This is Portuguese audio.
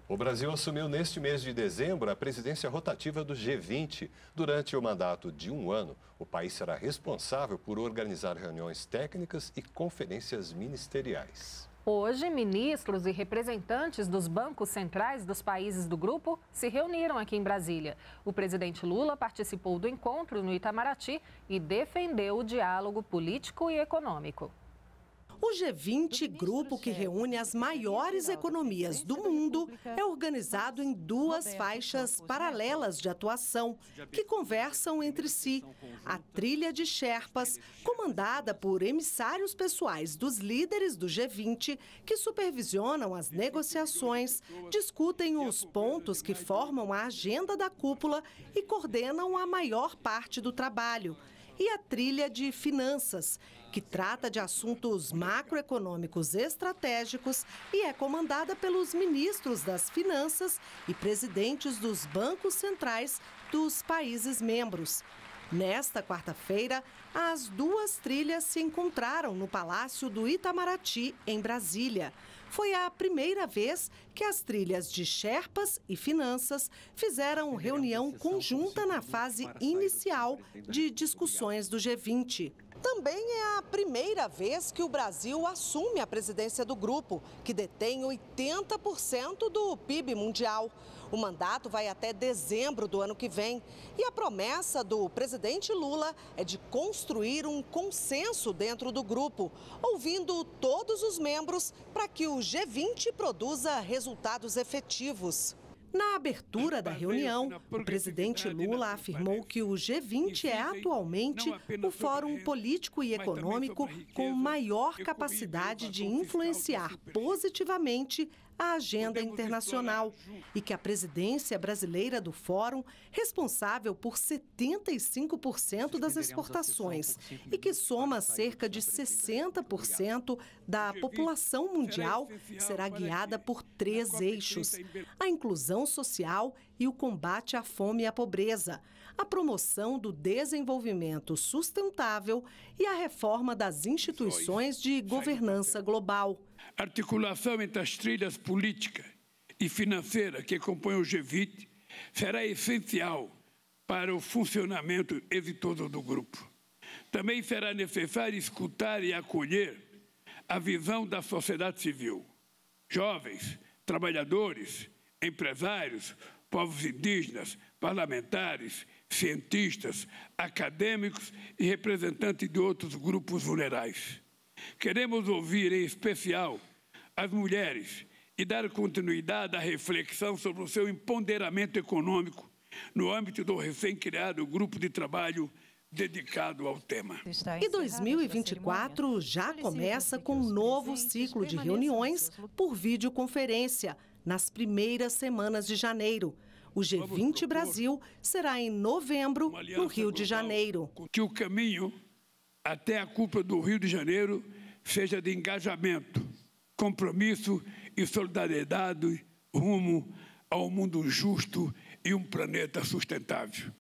O Brasil assumiu neste mês de dezembro a presidência rotativa do G20. Durante o mandato de um ano, o país será responsável por organizar reuniões técnicas e conferências ministeriais. Hoje, ministros e representantes dos bancos centrais dos países do grupo se reuniram aqui em Brasília. O presidente Lula participou do encontro no Itamaraty e defendeu o diálogo político e econômico. O G20, grupo que reúne as maiores economias do mundo, é organizado em duas faixas paralelas de atuação, que conversam entre si. A trilha de Sherpas, comandada por emissários pessoais dos líderes do G20, que supervisionam as negociações, discutem os pontos que formam a agenda da cúpula e coordenam a maior parte do trabalho. E a trilha de finanças, que trata de assuntos macroeconômicos estratégicos e é comandada pelos ministros das finanças e presidentes dos bancos centrais dos países membros. Nesta quarta-feira, as duas trilhas se encontraram no Palácio do Itamaraty, em Brasília. Foi a primeira vez que as trilhas de Sherpas e Finanças fizeram reunião conjunta na fase inicial de discussões do G20. Também é a primeira vez que o Brasil assume a presidência do grupo, que detém 80% do PIB mundial. O mandato vai até dezembro do ano que vem. E a promessa do presidente Lula é de construir um consenso dentro do grupo, ouvindo todos os membros para que o G20 produza resultados efetivos. Na abertura da reunião, o presidente Lula afirmou que o G20 é atualmente o fórum político e econômico com maior capacidade de influenciar positivamente a agenda internacional e que a presidência brasileira do fórum, responsável por 75% das exportações e que soma cerca de 60% da população mundial, será guiada por 3 eixos: a inclusão social e o combate à fome e à pobreza, a promoção do desenvolvimento sustentável e a reforma das instituições de governança global. Articulação entre as trilhas política e financeira que compõem o G20 será essencial para o funcionamento exitoso do grupo. Também será necessário escutar e acolher a visão da sociedade civil. Jovens, trabalhadores, empresários, povos indígenas, parlamentares, cientistas, acadêmicos e representantes de outros grupos vulneráveis. Queremos ouvir, em especial, as mulheres e dar continuidade à reflexão sobre o seu empoderamento econômico no âmbito do recém-criado grupo de trabalho dedicado ao tema. E 2024 já começa com um novo ciclo de reuniões por videoconferência, nas primeiras semanas de janeiro. O G20 Brasil será em novembro, no Rio de Janeiro. Que o caminho até a cúpula do Rio de Janeiro seja de engajamento, compromisso e solidariedade rumo ao mundo justo e um planeta sustentável.